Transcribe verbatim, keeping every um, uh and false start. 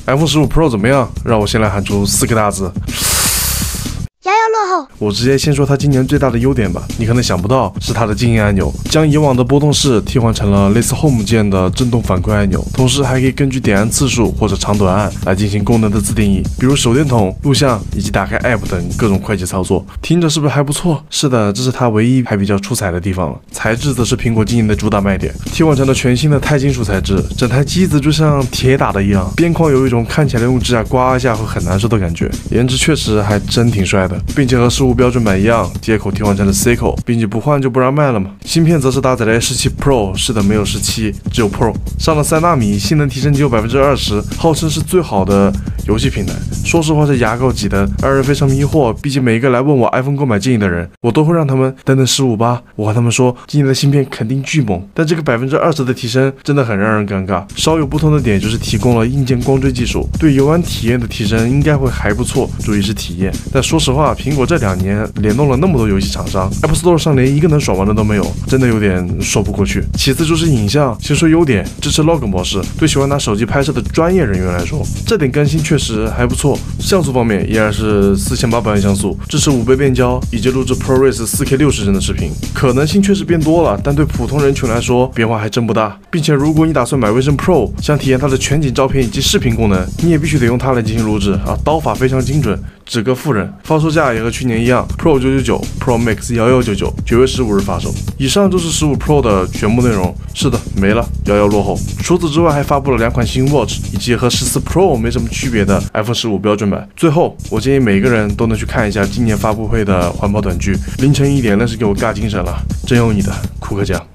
iPhone 十五 Pro 怎么样？让我先来喊出四个大字。 遥遥落后。 我直接先说它今年最大的优点吧，你可能想不到是它的静音按钮，将以往的波动式替换成了类似 Home 键的震动反馈按钮，同时还可以根据点按次数或者长短按来进行功能的自定义，比如手电筒、录像以及打开 App 等各种快捷操作。听着是不是还不错？是的，这是它唯一还比较出彩的地方了。材质则是苹果今年的主打卖点，替换成了全新的钛金属材质，整台机子就像铁打的一样，边框有一种看起来用指甲刮一下会很难受的感觉，颜值确实还真挺帅的。并且和十五标准版一样，接口替换成了 C 口，并且不换就不让卖了嘛。芯片则是搭载了 A 十七 Pro， 是的，没有十七，只有 Pro， 上了三纳米，性能提升只有 百分之二十， 号称是最好的游戏平台。说实话是牙膏级的，让人非常迷惑。毕竟每一个来问我 iPhone 购买建议的人，我都会让他们等等十五吧。我和他们说，今年的芯片肯定巨猛，但这个 百分之二十 的提升真的很让人尴尬。稍有不同的点就是提供了硬件光追技术，对游玩体验的提升应该会还不错，注意是体验。但说实话，苹果这两年联动了那么多游戏厂商 ，App Store 上连一个能爽玩的都没有，真的有点说不过去。其次就是影像，先说优点，支持 log 模式，对喜欢拿手机拍摄的专业人员来说，这点更新确实还不错。像素方面依然是四千八百万像素，支持五倍变焦，以及录制 ProRes 四 K 六十帧的视频，可能性确实变多了，但对普通人群来说变化还真不大。并且如果你打算买 Vision Pro， 想体验它的全景照片以及视频功能，你也必须得用它来进行录制啊，刀法非常精准，只个富人。发售价也和去年一样 ，Pro 九九九 ，Pro Max 一一九九，九月十五日发售。以上就是十五 Pro 的全部内容。是的，没了，遥遥落后。除此之外，还发布了两款新 Watch， 以及和十四 Pro 没什么区别的 iPhone 十五标准版。最后，我建议每个人都能去看一下今年发布会的环保短剧，凌晨一点那是给我尬精神了。真有你的，库克酱。